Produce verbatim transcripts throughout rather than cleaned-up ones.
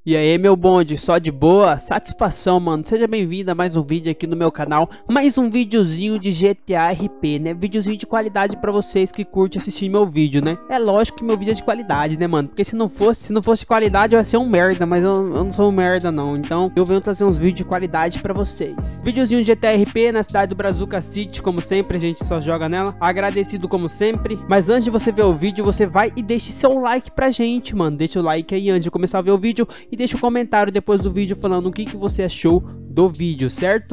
E aí, meu bonde, só de boa? Satisfação, mano. Seja bem-vindo a mais um vídeo aqui no meu canal. Mais um videozinho de G T A R P, né? Videozinho de qualidade pra vocês que curtem assistir meu vídeo, né? É lógico que meu vídeo é de qualidade, né, mano? Porque se não fosse, se não fosse de qualidade, eu ia ser um merda. Mas eu, eu não sou um merda, não. Então, eu venho trazer uns vídeos de qualidade pra vocês. Videozinho de G T A R P na cidade do Brazuca City. Como sempre, a gente só joga nela. Agradecido como sempre. Mas antes de você ver o vídeo, você vai e deixe seu like pra gente, mano. Deixa o like aí antes de começar a ver o vídeo. E deixa um comentário depois do vídeo falando o que, que você achou do vídeo, certo?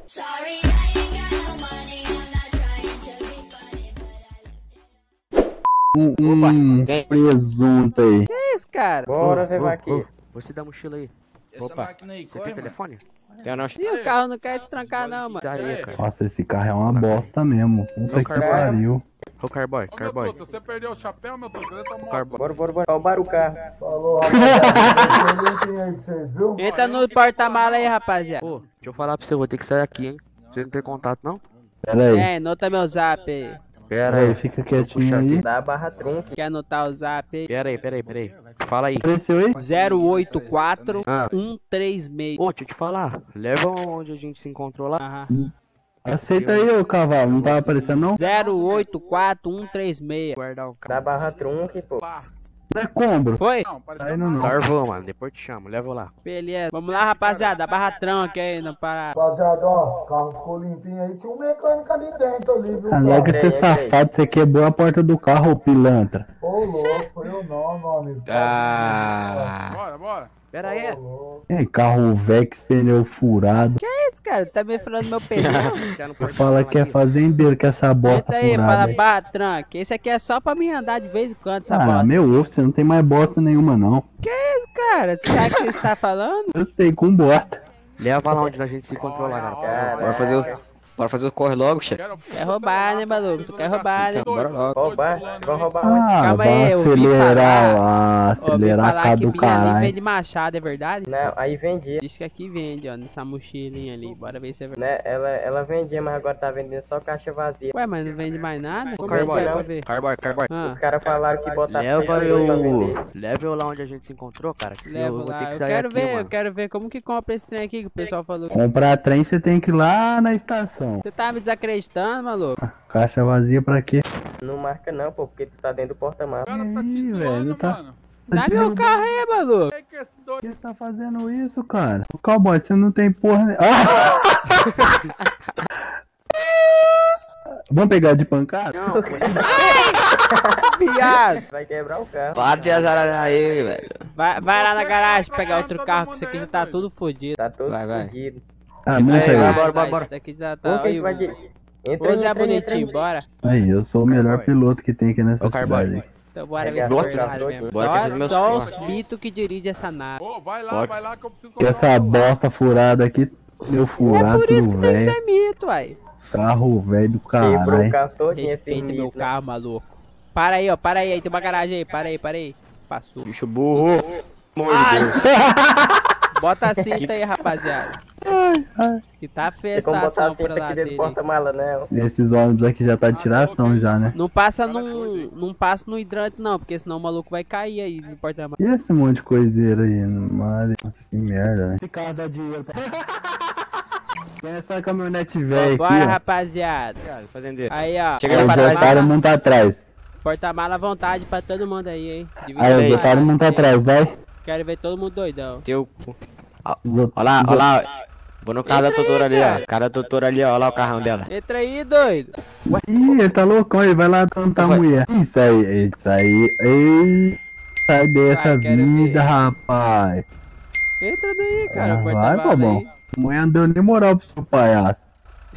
Um, um presunto aí. Que é isso, cara? Bora ver aqui. Você dá a mochila aí. Essa Opa, máquina aí, você corre, tem mano. telefone? Tem não. E o carro não quer te trancar não, mano. Tá aí, cara. Nossa, esse carro é uma bosta mesmo. Puta que pariu. Ô, Carboy, Ô, meu Carboy. truta, você perdeu o chapéu, meu truta? Ele tomou Carboy. Bora, bora, bora. Roubaram o carro. Falou, rapaziada. Vocês viram? Entra no porta-mala aí, rapaziada. Pô, deixa eu falar pra você, eu vou ter que sair aqui, hein. Você não tem contato, não? Pera aí. É, anota meu zap aí. Pera Pera aí, aí. fica Puxa quietinho aí. Dá a barra trunca. Quer anotar o zap aí? Pera aí, pera aí, pera aí. Fala aí. Apareceu aí? zero oito quatro Ah. um três seis. Pô, deixa eu te falar. Leva onde a gente se encontrou lá. Aham. Aceita aí, ô cavalo. Não tava aparecendo não? zero oito quatro um três seis. Guardar o Dá carro. a barra trunca, pô. lá. Não é combro. Foi? Não, pareceu Aí não, não. Sarvou, mano. Depois te chamo. Leva lá. Beleza. Vamos lá, rapaziada. Barra tranca aí, não para. Rapaziada, ó, o carro ficou limpinho aí. Tinha um mecânico ali dentro ali, viu? Alega de cara? ser safado, você quebrou a porta do carro, ô pilantra. Ô, louco, foi eu não, meu amigo. Ah. Bora, bora. Pera aí. Ô, louco. É, carro Vex, pneu furado. Esse cara tá me falando meu pneu. Fala que é fazendeiro com essa bosta Entra aí, furada fala aí. barra tranca. Esse aqui é só pra mim andar de vez em quando, essa Ah, bosta. meu ovo, você não tem mais bosta nenhuma não. Esse cara, tu sabe o que você tá falando? Eu sei, com bosta. Leva lá onde a gente se encontrou lá, cara. Cara, Bora fazer o. Bora fazer o corre logo, chefe. Quero... Quer roubar, né, maluco? Tu quer roubar, né? Bora logo. Roubar? Vamos roubar onde? Ah, Calma vai aí, eu ouvi acelerar falar- lá, Ouvi acelerar a falar cara que do Bia ali caralho. vende machado, é verdade? Não, aí vendia. Diz que aqui vende, ó, nessa mochilinha ali. Bora ver se é verdade. Né? Ela, ela vendia, mas agora tá vendendo só caixa vazia. Ué, mas não vende mais nada? Como é que Carboy, é pra ver? Carboy, Carboy. Ah, Os caras falaram que botaram Leva cem reais pra eu. vender. Leva eu lá onde a gente se encontrou, cara. Que senão eu leva vou ter lá. que Eu sair quero aqui, ver, eu mano. quero ver como que compra esse trem aqui que o pessoal falou. Comprar trem você tem que ir lá na estação. Você tá me desacreditando, maluco? Caixa vazia pra quê? Não marca não, pô, porque tu tá dentro do porta-malas. O cara tá te Ih, velho, zoando, tá- mano. Dá meu carro aí, maluco. O que é esse doido? Por que você tá fazendo isso, cara? Ô, cowboy, você não tem porra. ne- Ah! Vamos pegar de pancada? Não, pô. Viado. Vai quebrar o carro. Para de azar aí, velho. Vai, vai lá na garagem pegar outro carro, que isso aqui já tá tudo fodido. Tá todo Vai, vai. fudido. Ah, Entra monta aí, vai, aí. bora, bora, bora. Esse daqui já Como tá. que a gente Aí, vai de... Entra Hoje aí, é entra aí, entra bonitinho, aí. bora. Aí, eu sou o melhor Carboy. piloto que tem aqui nessa Ô, Carboy. cidade. Então bora ver se é Nossa, verdade mesmo. bora que Só, fazer meus só corres. os mitos que dirigem essa nave. Ô, vai lá, Bora. vai lá que eu preciso Que comprar essa um celular. bosta furada aqui, deu É furado, por isso que tudo tem que velho. ser mito, uai. Carro velho do Quebrou o caralho. carro todinho esse Respeita meu mito. carro, maluco. Para aí, ó, para aí, aí tem uma garagem aí, para aí, para aí. Passou. Bicho burro. Ai. Bota a cinta aí, rapaziada. Que tá feia a Tem como botar estação a pra cinta lá aqui dentro dele. do porta-mala, não. Esses ônibus aqui já tá de tiração já, né? Não passa num, não passa no hidrante não, porque senão o maluco vai cair aí no porta-malas. E esse monte de coiseira aí, Mari? Que merda, né? Esse carro dá dinheiro pra... Tem essa caminhonete velha aqui, Bora, ó. rapaziada. Fazendeiro. Aí, ó. Chega Aí aí os pra trás. otários montam atrás. Porta-mala à vontade pra todo mundo aí, hein. Divide Aí os aí. otários montam atrás, vai. Quero ver todo mundo doidão. Teu. Os ot- Olha lá, os olha lá. Vou no carro da Entra aí, doutora ali, cara. ó. Cara da doutora ali, ó. Olha lá o carrão dela. Entra aí, doido. Ih, ele tá loucão, ele vai lá cantar a Vai. mulher. Isso aí, isso aí. Ei, sai dessa Vai, quero vida, ver. rapaz. Entra daí, cara. Ah, porta-mala vai, bobão. aí. Mulher não deu nem moral pro seu palhaço.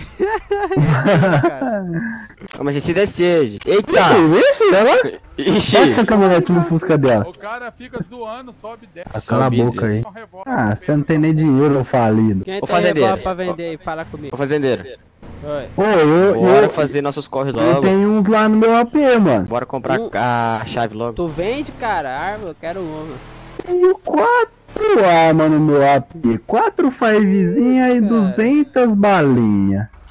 Cara. Vamos se decide. Eita! Ixi, ixi, olha lá. Ixi! Bate com a caminhonete no Fusca dela. O cara fica zoando, sobe e desce. Ah, cala a Sobe, boca aí. Só revólver Ah, no você peito. não tem nem dinheiro, ô falido. Quem Ô, tem fazendeiro. revólver pra vender aí? Fala comigo. Ô, fazendeiro. Oi. Ô, eu, Bora eu, fazer nossos corre eu logo. tenho uns lá no meu A P, mano. Bora comprar Um- a chave logo. Tu vende, cara? Arma, eu quero uma. Tenho quatro armas no meu A P. Quatro fivezinhas e Cara. duzentas balinhas.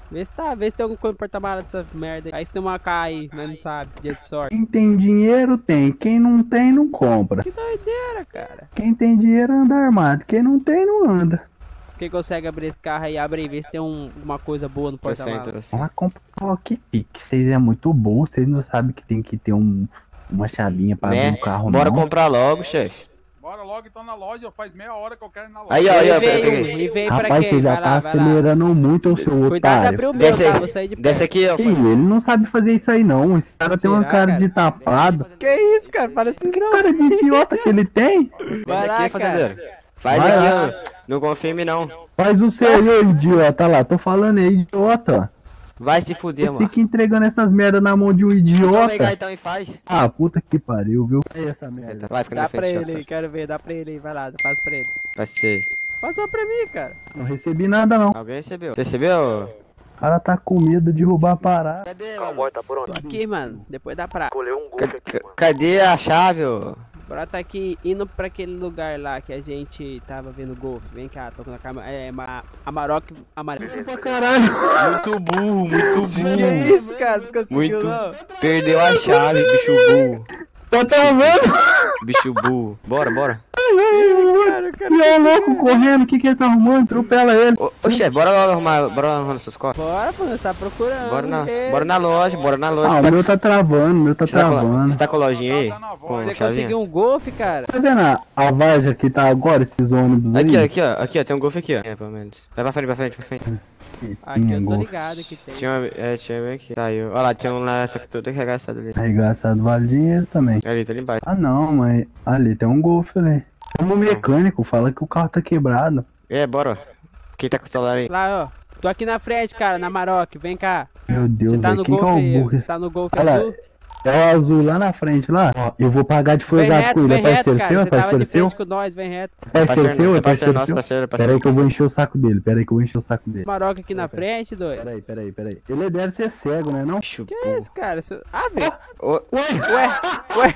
Vê se tá, vê se tem algum coisa no porta-mala dessa merda aí. Aí se tem uma K aí, mas não sabe, dia de sorte. Quem tem dinheiro tem, quem não tem não compra. Que doideira, cara. Quem tem dinheiro anda armado, quem não tem não anda. Quem consegue abrir esse carro aí, abre aí, vê se tem um, uma coisa boa no porta-mala. Ela compra o lockpick, vocês é muito bom, vocês não sabem que tem que ter um, uma chavinha pra Né? abrir o carro Bora não. comprar logo, chefe. Bora logo então na loja, faz meia hora que eu quero ir na loja. Aí, ó, aí, ó, Ele veio, peguei. ele veio pra Rapaz, quê? você já Vai tá lá, vai lá. acelerando muito o seu Cuidado de otário. abrir o meu, Desce tá? aí. Vou sair de perto. Desce aqui, ó. Ih, ele não sabe fazer isso aí não, esse cara tem uma Será, cara cara? de tapado. Que isso, cara? Parece Que não. cara de idiota que ele tem? Desce Vai lá, aqui, cara. fazendeiro. Faz Vai aqui, lá. ó. Não confia em mim, não. Faz o seu aí, ô idiota lá, tô falando aí, idiota. Vai se fuder, Você mano. fica entregando essas merda na mão de um Então vem cá, idiota. então, e faz. Ah, puta que pariu, viu? É essa merda. Vai, fica na Dá pra frente, ele aí, ó. quero ver, dá pra ele aí, vai lá, passa pra ele. Vai ser. Passou pra mim, cara. Não recebi nada não. Alguém recebeu? Você recebeu? O cara tá com medo de roubar a parada. Cadê, mano? Tô aqui, mano, depois dá pra. Ca- ca- Cadê a chave, ô? Bora tá aqui indo pra aquele lugar lá que a gente tava vendo golfe. Vem cá, tô com a câmera. É, ma Amarok amarelo. Pra caralho. Muito burro, muito Que isso, cara? Não conseguiu Muito. não. Perdeu a chave, bicho burro. Tá travando? Bicho burro. Bora, bora. Cara, o cara E é louco correndo, o que que ele tá arrumando? Atropela ele. Ô, ô chefe, bora logo arrumar, bora lá arrumar essas costas. Bora, pô, você tá procurando. Bora na, que- bora na loja, bora na loja. Ah, Você o tá, meu tá travando, o meu tá você tá com, travando. você tá com a lojinha aí? Tá na Com voz. Você chavinha? conseguiu um golfe, cara? Tá vendo a, a varja que tá agora, esses ônibus aí? Aqui, ó, aqui, ó, aqui, ó, tem um golfe aqui, ó. É, pelo menos. Vai pra frente, pra frente, pra frente. Aqui Tinha eu tô golfe. ligado que tem. Tinha uma, é, tinha bem aqui. Saiu. Olha lá, tem um lá, só que tu tem que arregaçar ali. Arregaçado vale dinheiro também. Ali, tá ali embaixo. Ah não, mas ali tem um golfe ali. Chama o mecânico, fala que o carro tá quebrado. É, bora, ó. Quem tá com o celular aí? Lá, ó. Tô aqui na frente, cara, na Maroc. Vem cá. Meu Deus, Você tá velho, no quem que é golfe o aí? burro? Você tá no golfe Olha lá, azul? é o azul lá na frente lá. Ó, eu vou pagar de Vem folgado com reto, ele. É vem reto, parceiro cara. seu? É Você tava parceiro de seu? frente com nós, vem reto. É parceiro Parceiro, seu? É é parceiro parceiro nosso, seu? parceiro, Pera aí parceiro. que eu vou encher o saco dele. Pera aí que eu vou encher o saco dele. Maroc aqui na frente, doido. Pera aí, pera aí, pera aí. Ele deve ser cego, né não? Bicho Que burro. isso, cara? Isso- Ah, velho. Ô, Ué, ué.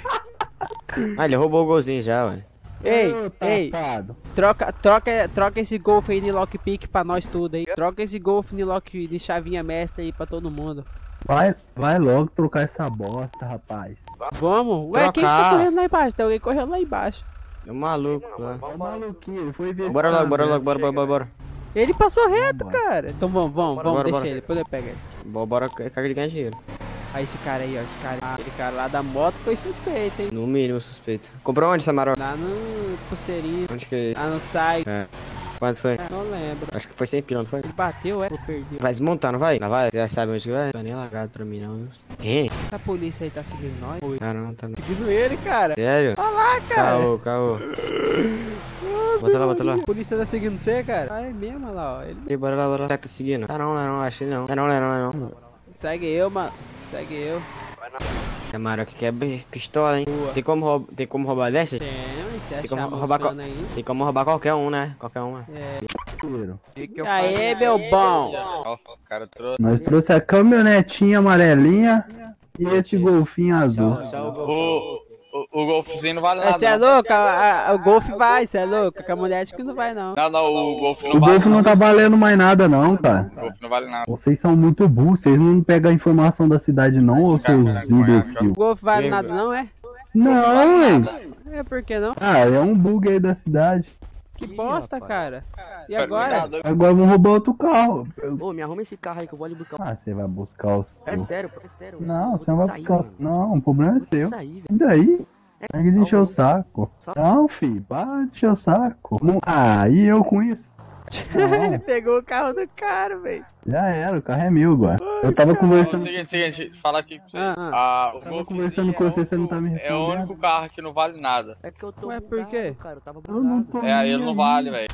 ah, ele roubou o golzinho já, ué. Ei, Ô, ei. tapado. Troca, troca, troca esse golfe aí de lockpick pra nós tudo aí. Troca esse golfe de lock de chavinha mestra aí pra todo mundo. Vai, vai logo trocar essa bosta, rapaz. Vamos? Ué, quem que tá Trocar. correndo lá embaixo? Tem alguém correndo lá embaixo. É um maluco lá. É maluquinho, ele foi ver Bora se logo, tá bora vendo. logo, bora, bora, bora, bora. Ele passou reto, Vambora. cara. Então vamos, vamos, vamos, bora, deixa bora. ele, depois eu pego ele. Bora, bora, caga de ganhar dinheiro. Aí esse cara aí, ó, esse cara, aquele cara lá da moto foi suspeito, hein? No mínimo suspeito. Comprou onde, Samaró? Lá no pulseirinho, Onde que... lá no site, É. Quanto foi? não lembro. Acho que foi cem pila, não foi? Ele bateu, é? Eu perdi. Vai desmontar, não vai? Não vai? Já sabe onde que vai? Tá nem lagado pra mim, não. Hein? Essa polícia aí tá seguindo nós? Ah, não, tá não. Seguindo ele, cara. Sério? Olha lá, cara. Caô, caô. Bota lá, bota lá. A polícia tá seguindo você, cara? Ah, é mesmo, olha lá, ó. Ele... E bora lá, bora lá. Será que tá seguindo? Tá não, não, não, acho que não. Tá não, não, não, não. Segue eu, mano. Segue eu. Camarão que quer pistola, hein? Tem como, roub... Tem como roubar dessa? Tem, mas você Tem como achar roubar buscando aí. Tem como roubar qualquer um, né? Qualquer um, né? É. Tiro. Aê, meu bom. Nós trouxe a caminhonetinha amarelinha e esse golfinho azul. Só o gol. O, o, o golfzinho não vale É, nada. cê é não. louco? A- a- o golfe vai, cê é louco? A caminhonete que não vai, não. Não, não, o golfe não O vale golfe não tá valendo mais nada não, cara. O golfe não vale nada. Vocês são muito burros, vocês não pegam a informação da cidade não, ô Esse cara seus vai na Goiás, imbecil. O golfe vale Sim, nada, velho. não, é? Não, hein? É, por que não? Ah, é um bug aí da cidade. Que bosta, cara. E Pera, agora? cuidado. Agora vamos roubar outro carro. Ô, me arruma esse carro aí que eu vou ali buscar. Ah, você vai buscar o seu. É sério, pô, é sério. Não, eu você não vai sair, buscar o mano. Não, o problema é seu. Isso aí, velho. E daí? Pega de encher o saco. Só- Não, filho, para de encher o saco. Não- Ah, e eu com isso? Ele Não, pegou o carro do cara, velho. já era, o carro é meu agora. Eu tava Ó, conversando. seguinte, seguinte, falar aqui pra você. Ah, ah. Ah, o Tava golfezinho conversando com é você, você não tá me o- É o respondendo. único carro que não vale nada. É que eu tô Ué, por bugado, quê? cara, eu tava Eu não bugado. tô É, aí nem ele não aí. vale, velho.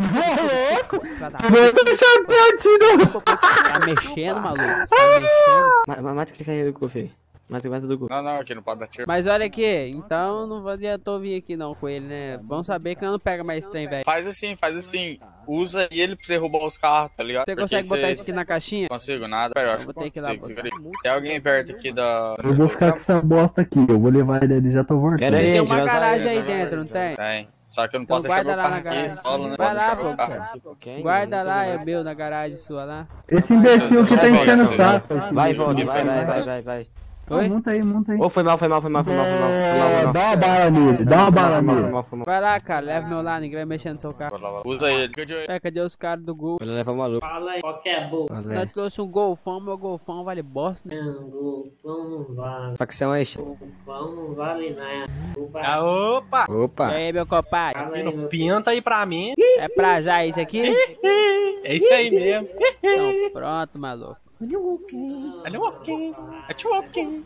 Pra dar- Você deixa eu tiro. Tá mexendo, maluco. Tá mexendo. Ma- ma- Mata aquele cara do gol, filho. Mata, mata do gol. Não, não, aqui não pode dar tiro. Mas olha aqui, então não adiantou vir aqui não com ele, né? Vamos saber que nós não pega mais trem, velho. Faz assim, faz assim. usa ele pra você roubar os carros, tá ligado? Você Porque consegue botar cê- isso aqui na caixinha? Consigo nada. Pera, eu acho Eu que vou ter que ir lá consigo. botar. segura aí. Tem alguém perto aqui da... Eu vou ficar com essa bosta aqui, eu vou levar ele ali, já tô voltando. Pera aí, Tem a gente uma vai usar garagem ele, aí vai usar dentro, não ele, tem? Tem. Só que eu não Então posso deixar guarda meu lá carro na aqui garagem. solo, né? Vai Posso lá, deixar pô. meu carro aqui. Quem? Guarda lá, é meu, na garagem sua lá. Esse imbecil que tá Vai, enchendo o vai, saco. esse Vai, imbecil. volta, vai, vai, vai, vai, vai. Ah, Oi? monta aí, monta aí. Ô, foi mal, foi mal, foi mal, foi mal, foi mal, foi mal, foi mal. Dá uma bala nele, dá uma bala Foi mal, foi nele. mal, foi mal. Vai lá, cara, leva meu lá, ninguém vai mexer no seu carro. Usa ele. Fica de olho. É, cadê os caras do Gol? Ele leva o maluco. Fala aí, qual que é boa? Nós trouxe um golfão, meu golfão vale bosta, né? Não, golfão não vale, Facção aí. golfão não vale nada. Opa, Ah, opa! E Opa. aí, meu compadre? fala aí, meu Pinta aí pra mim. É pra já isso aqui? É isso aí mesmo. Então pronto, maluco. Olha o walking. Olha o walking. Olha o walking.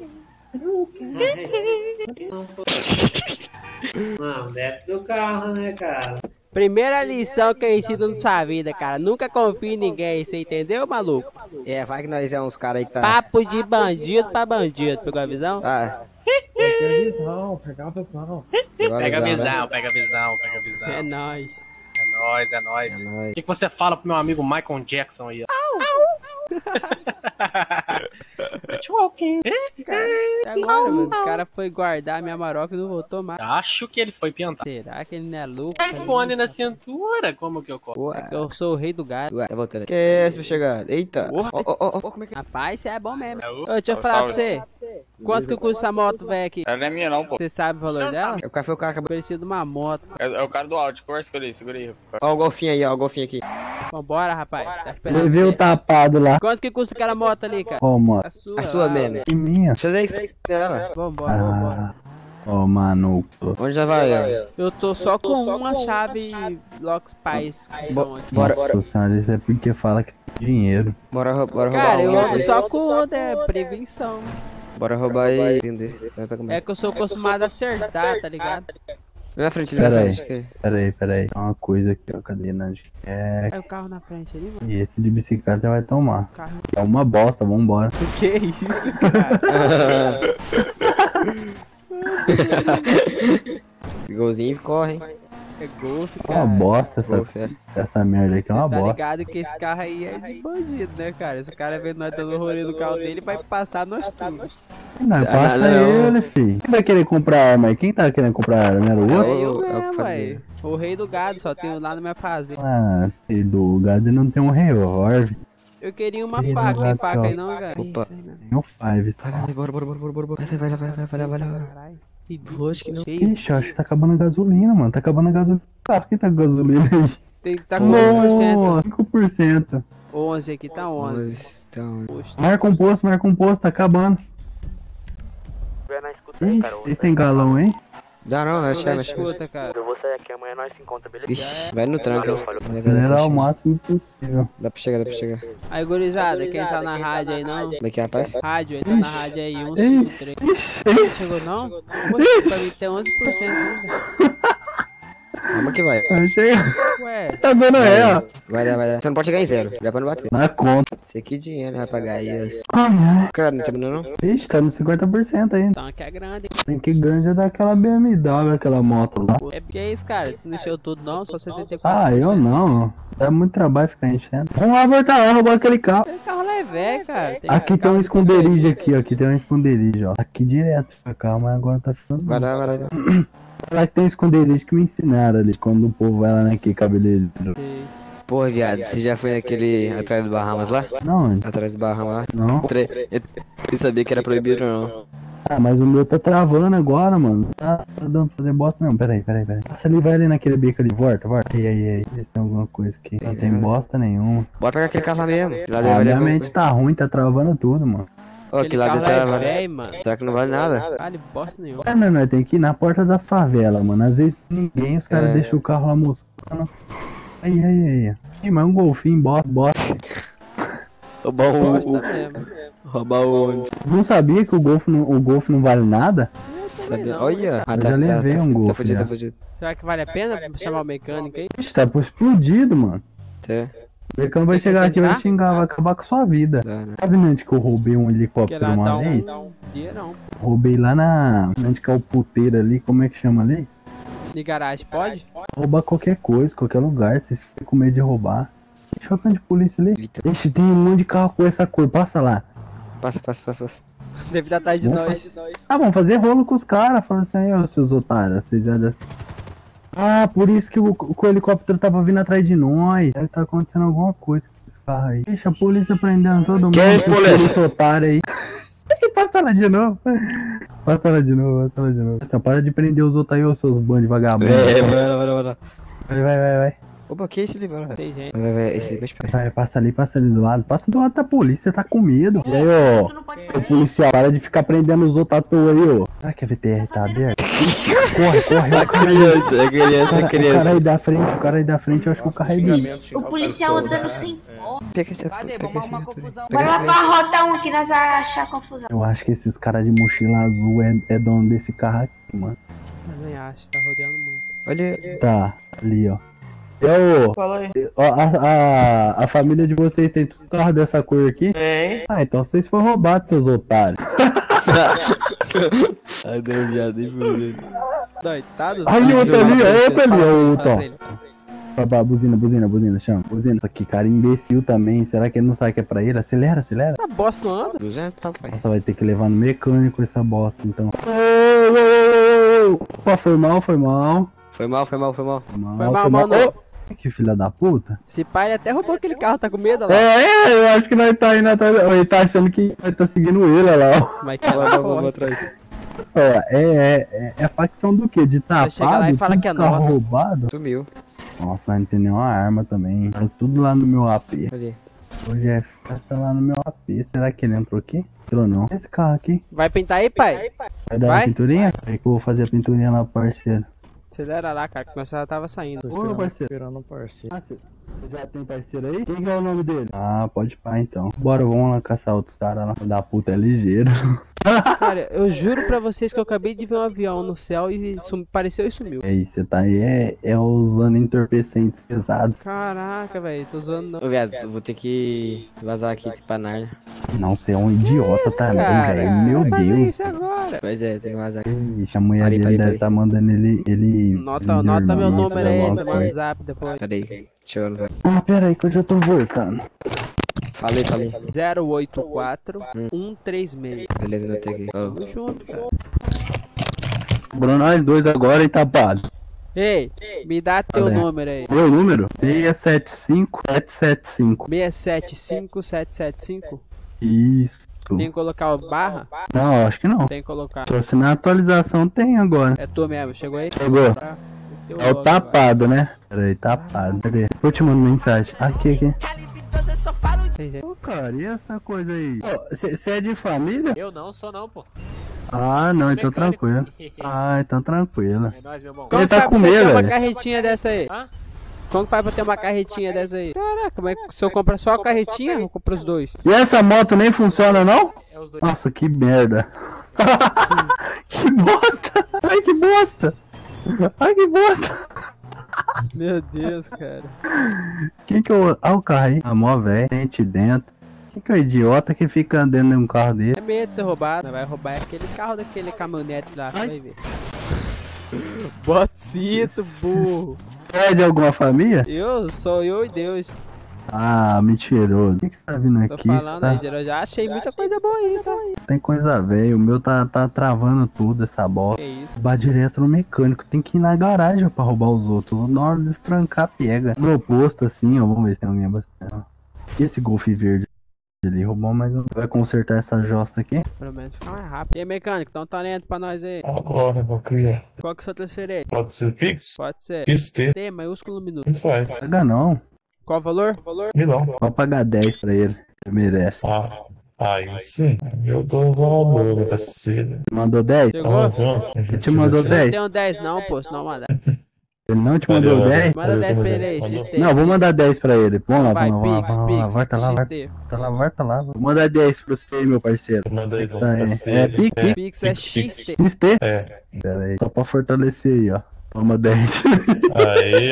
Não, desce do carro, né, cara? Primeira lição que eu ensino na sua vida, cara. Nunca confie em ninguém, você entendeu, maluco? É, vai que nós é uns caras aí que tá... Papo de bandido pra bandido, pegou a visão? Ah, Pega a igual visão, avisar, né? pega a visão, pega a visão. É nóis. É nóis, é nóis. É O nóis. que, que você fala pro meu amigo Michael Jackson aí? Walking. E agora, mano, o cara foi guardar minha maroca e não voltou mais. Acho que ele foi pintar. Será que ele não é louco? iPhone na cintura, como que eu coloco? Ué, Eu sou o rei do gado. ué, tá voltando. Que é esse chegado? Eita. Ó, ó, ó, ó, como é que... Rapaz, você é bom mesmo. É, Ô, deixa eu Salve, falar pra salve. você. Quanto que custa essa moto, velho, aqui? Ela não é minha não, pô. Você sabe o valor dela? O cara foi o cara que acabou... Parecia de uma moto. É, é o cara do áudio. Conversa com ele. Segura aí. Ó o golfinho aí, ó o golfinho aqui. Vambora, rapaz. Tá esperando Levei o você. tapado lá. Quanto que custa aquela moto ali, cara? Ó, mano. A sua. A sua lá, mesmo. Que minha. Deixa eu ver isso dela. Vambora, vambora. Ah. Ó, mano. Onde já vai, ó? Eu tô só com uma chave Locks Pais que Bo- são aqui. Bora, Nossa senhora, isso é porque fala que tem dinheiro. bora, rou- bora roubar Cara, eu um ando aqui. só com onda, é prevenção. Bora roubar e vender. Vai pra É começar. que eu sou acostumado a acertar, tá ligado? Na frente, na Pera aí, frente. que- pera aí, pera aí. Tem uma coisa aqui, ó. Cadê? Né? É. Aí o carro na frente ali, mano. E esse de bicicleta vai tomar. Carro. É uma bosta, vambora. Que isso, cara? Golzinho corre, hein? É golfe, É uma cara. bosta essa, Golfe, é. essa merda aqui, é uma Tá bosta. ligado que esse carro aí é de bandido, né, cara? Se o cara vê nós dando rolê no carro dele, vai passar nós tudo. Não, Ah, passa não. ele, filho. Quem vai querer comprar arma aí? Quem tá querendo comprar arma? Era o É outro? o- eu é o que mesmo, fazia. velho. O rei do gado, só tenho lá na minha fazenda. Ah, filho do gado não tem um revólver. Eu queria uma Rei do faca, tem gado, faca aí ó. não, velho? Opa. Isso aí mesmo. Tem um five só. Vai, vai, bora, bora, bora, bora, bora. Vai, vai, vai, vai, vai, vai, vai, vai. Caralho. Lógico que não. Cheio. Ixi, eu acho que tá acabando a gasolina, mano. Tá acabando a gasolina. Ah, quem tá com gasolina aí? Tem, tá com onze por cento. Nossa, cinco por cento. onze aqui, tá onze. Mas, então, Poxa. Marca um posto, marca um posto, tá acabando. Ixi, vocês tem galão, hein? dá não, nós Toda chegamos, chegamos. escuta, cara. Eu vou sair aqui, amanhã nós se encontra, beleza? Vixe, vai no tranco, hein? Vai, vai, vai, Acelerar vai, o máximo possível. Dá pra chegar, dá pra chegar. Aí, gurizada, quem tá na rádio aí não? Como é que é, rapaz? Rádio, ele tá na rádio aí, um cinco Ixi, três. ixi, Não ixi. chegou não? Poxa, pra mim tem onze por cento. Né? Calma que vai. Vai chegar. Ué, Tá dando ré, ó. Vai dar, vai dar. Você não pode chegar em zero. Já pra não bater. Na conta. Isso aqui é dinheiro, vai pagar isso. Ai, ai. Cara, não terminou não? Ixi, tá no cinquenta por cento ainda. então aqui é grande. Tem que grande daquela B M W, aquela moto lá. É porque é isso, cara. Se não encheu tudo não, só setenta e quatro Ah, por cento. eu não. Dá muito trabalho ficar enchendo. Vamos lá voltar lá, roubar aquele carro. Aquele carro lá é velho, cara. Tem Aqui tem carro um que esconderijo aqui, ó. Aqui tem um esconderijo, ó. Aqui direto pra cá, mas agora tá ficando. Vai lá, vai lá. Lá que tem um esconderijo que me ensinaram ali. Quando o povo vai lá naquele cabeleireiro. Sei. Pô, viado, você já foi naquele atrás do Bahamas lá? Não, Atrás do Bahamas lá? não. Tre- Eu nem sabia que era proibido não. Ah, mas o meu tá travando agora, mano. Tá, tá dando pra fazer bosta não. Pera aí, pera aí, pera aí. Passa ali, vai ali naquele bico ali. Volta, volta. Aí, aí, aí. Vê se tem alguma coisa aqui. Não tem bosta nenhuma. Bora pegar aquele carro lá mesmo. Lá Ah, dentro minha vale mente tá ruim, tá travando tudo, mano. Ó, Aquele que lá carro dentro lá tá é vale. velho, mano. Será que não vale nada? Vale bosta nenhuma. É, não, nós tem que ir na porta das favelas, mano. Às vezes ninguém, os caras É. deixam o carro lá moscando. Aí, aí, aí. Ih, mas um golfinho, bota, bota. Roubar o... Bosta o- mesmo. Roubar o ônibus. Não sabia que o golfe não, o golfe não vale nada? Sabia? Olha. Ah, Eu já levei um Tá Golf fudido, já. tá fudido. Será que vale a pena chamar o mecânico aí? Ixi, tá explodido, mano. Até. O mecânico vai chegar aqui e vai xingar, vai acabar com sua vida. Dá, né? Sabe onde que eu roubei um Porque helicóptero lá dá uma um, vez? dá um dinheirão. Roubei lá na. Onde que é o puteiro ali, como é que chama ali? De garagem, pode? Roubar qualquer coisa, qualquer lugar, vocês ficam com medo de roubar. Deixa o tanto de polícia ali. Ixi, tem um monte de carro com essa cor, passa lá. Passa, passa, passa, passa. Deve estar atrás de Vamos nós. Ah, vamos fazer rolo com os caras, falando assim, aí, ô seus otários, vocês eram assim. Ah, por isso que o, o helicóptero tava vindo atrás de nós. Deve tá acontecendo alguma coisa com esse carro aí. Deixa a polícia prendendo todo mundo. Que é isso, polícia? Otário aí. Passa lá de novo. Passa lá de novo, passa lá de novo. Assim, para de prender os outros aí, ô seus bandos de vagabundos. É, vai lá, vai lá, vai lá. Vai, vai, vai, vai. Opa, que isso ali, vai lá. Tem gente. Vai, vai, vai, esse vai esperar. Vai, passa ali, passa ali do lado. Passa do lado da polícia, tá com medo. E aí, ó. O policial, para de ficar prendendo os outros à toa aí, ó. Será que a V T R tá aberta? Corre, corre, É criança, é criança, é o criança. cara aí da frente, o cara aí da frente, eu acho que o carro é dele. O policial andando sem pó. Pega essa Cadê? pega Vamos essa arrumar viatura. confusão. Bora lá pra rota um que nós vamos achar confusão. Eu acho que esses caras de mochila azul é, é dono desse carro aqui, mano. Também acho, tá rodeando muito. Olha, Tá, ali, ó. E ô, Fala aí. ó, a, a, a família de vocês tem tudo carro dessa cor aqui? Tem. Ah, então vocês foram roubados, seus otários. ai, deu viado, nem fudeu. Doitado? Aí, outro ali, ó, outro ali, ó, outro, ó. Ele. Babá, buzina, buzina, buzina, chama. Buzina. Isso aqui, cara imbecil também. Será que ele não sabe que é pra ele? Acelera, acelera. Essa bosta não anda? duzentos tá, pai. Nossa, vai ter que levar no mecânico essa bosta, então. Ô, ô, ô, ô. Pô, foi mal, foi mal. Foi mal, foi mal, foi mal. Foi mal, Foi mal, mal não. Ô, que filha da puta. Esse pai ele até roubou aquele carro, tá com medo olha lá. É, eu acho que nós tá indo atrás. Ele tá achando que vai tá seguindo ele, olha lá, ó. Mas que Vai, vai, ela vai, vai corre. atrás. Só, é, é, é, é a facção do quê? De tapado? chega lá e fala tudo que é carro nosso. roubado? Sumiu. Nossa, nós não tem nenhuma arma também. Tá tudo lá no meu A P. Ali. O Jeff tá lá no meu A P. Será que ele entrou aqui? Entrou não. Esse carro aqui. Vai pintar aí, pai? Vai dar Vai? uma pinturinha? Aí que eu vou fazer a pinturinha lá, parceiro. Acelera lá, cara, que nós já tava saindo. Ô, meu parceiro. Esperando um parceiro. Ah, você já tem parceiro aí? Quem que é o nome dele? Ah, pode pá então. Bora, vamos lá caçar outros caras lá. Da puta é ligeiro. Cara, eu juro pra vocês que eu acabei de ver um avião no céu e sum... apareceu e sumiu. É isso, você tá aí é, é usando entorpecentes pesados. Caraca, velho, tô zoando não. Ô, viado, eu vou ter que vazar aqui pra Narnia. Não, você é um idiota também, Cara, velho. você Meu vai fazer Deus. isso agora. Pois é, tem que vazar aqui. Ixi, a mulher Parei, dele parei, deve parei. estar mandando ele. ele Nota, ele nota dormir, meu número fazer aí, alguma você manda coisa. o zap depois. Pera aí, deixa eu usar. Ah, pera aí que eu já tô voltando. Falei, falei. zero oito quatro um três seis. Beleza, anotei aqui. Falou. Tamo junto, cara. Sobrou nós dois agora e tá pago. Ei, me dá teu Valeu. número aí. Meu número? seis sete cinco sete sete cinco. seis sete cinco sete sete cinco. Isso. Tem que colocar o barra? Não, acho que não. Tem que colocar. Tô assinando a atualização, tem agora. É tu mesmo, chegou aí? Chegou. Tá. Teu É o nome, tapado, né? Pera aí, tapado. Cadê? Eu te mando mensagem. Aqui, aqui. vai. Tem gente. Ô, cara, e essa coisa aí? Você é de família? Eu não sou não, pô. Ah, não, então Mecânico. tranquilo. Ah, então tranquilo. É nóis, meu bom. Como Ele que tá faz com pra você medo, ter uma velho. carretinha dessa aí? Hã? Como que faz pra ter uma carretinha dessa aí? Caraca, mas se eu comprar só a carretinha, eu compro os dois. E essa moto nem funciona, não? É os dois. Nossa, que merda. Que bosta. Ai, que bosta. Ai, que bosta. Meu Deus, cara. Quem que é o... Ah, o carro aí. A mó velho, gente dentro. Quem que é o idiota que fica andando em um carro dele? É medo de ser roubado. Vai roubar aquele carro daquele caminhonete lá, você vai ver. Botcito, burro. É de alguma família? Eu sou eu e Deus. Ah, mentiroso. O que que você tá vindo Tô aqui? falando Tá- aí, Geraldo. Eu já achei muita coisa boa aí, tá? Tem coisa velha. O meu tá, tá travando tudo, essa bosta. Que isso? Roubar direto no mecânico. Tem que ir na garagem pra roubar os outros. Na hora de destrancar, pega. No oposto, assim, ó. Vamos ver se tem alguém abastecendo. E esse Golf verde ali? Roubou mais um. Vai consertar essa jossa aqui? Pelo menos ficar mais rápido. E aí, mecânico, dá um talento pra nós aí. Agora, meu cria. Qual que é o seu transferência? Pode ser Pix? Pode ser. X T. T, maiúsculo no minuto. Não faz. Paga não. Qual o valor? Valor? Milão. Pode pagar dez pra ele. Ele merece. Ah, aí sim. Eu dou valor, parceiro. Mandou dez? Chegou? Ele te mandou Eu não dez? tenho dez não, pô, senão manda. Ele não te mandou Valeu, dez? Manda dez pra ele aí, X T. Não, vou mandar dez pra ele. Vamos lá, Vai, vamos lá, Pix, vamos lá. Pix, Volta lá, X volta T. lá, volta lá. Vou mandar dez pra você aí, meu parceiro. Mandei, Tá aí. parceiro. É, Pix, Pix. Pix é X T. X T? É. Pera aí, só pra fortalecer aí, ó. Toma dez. Aí, ó.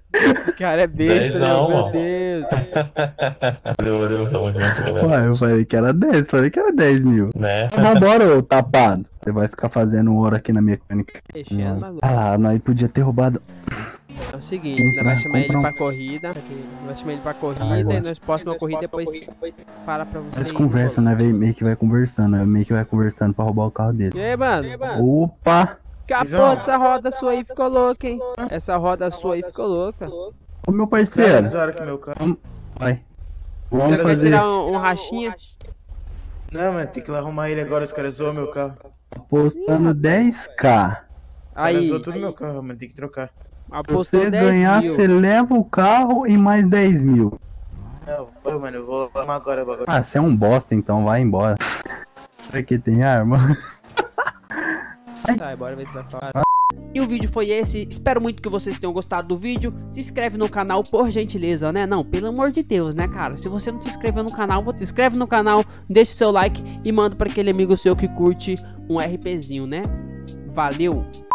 Esse cara é besta, Dezão, meu, meu ó. Deus. Valeu, valeu, tamo junto, galera. Ué, eu falei que era dez, falei que era dez mil. Né? Vambora, ô tapado. Você vai ficar fazendo hora aqui na mecânica. Mexendo, maluco. Ah lá, nós podia ter roubado. É o seguinte, nós vai chamar ele pra corrida. Nós vai chamar ele pra corrida e nós próxima corrida depois para pra você. Nós conversa, né? Véio, meio que vai conversando, né? Meio que vai conversando pra roubar o carro dele. E aí, mano? Opa! Capô dessa roda sua aí ficou louca, hein? Essa roda sua aí ficou louca. Ô meu parceiro. Vamos... Vai. Vamos Vamos Você fazer. quer tirar um, um rachinha? Não, mano, tem que arrumar ele agora, os caras zoam meu carro. Apostando dez k. Aí. Zoam tudo meu carro, mano, tem que trocar. Se você ganhar, você leva o carro e mais dez mil. Não, pô, mano, eu vou arrumar agora o bagulho. Ah, você é um bosta, então vai embora. Será que tem arma? Tá, bora ver se vai falar. E o vídeo foi esse, espero muito que vocês tenham gostado do vídeo. Se inscreve no canal, por gentileza, né? Não, pelo amor de Deus, né, cara? Se você não se inscreveu no canal, se inscreve no canal, deixa o seu like e manda para aquele amigo seu que curte um RPzinho, né? Valeu!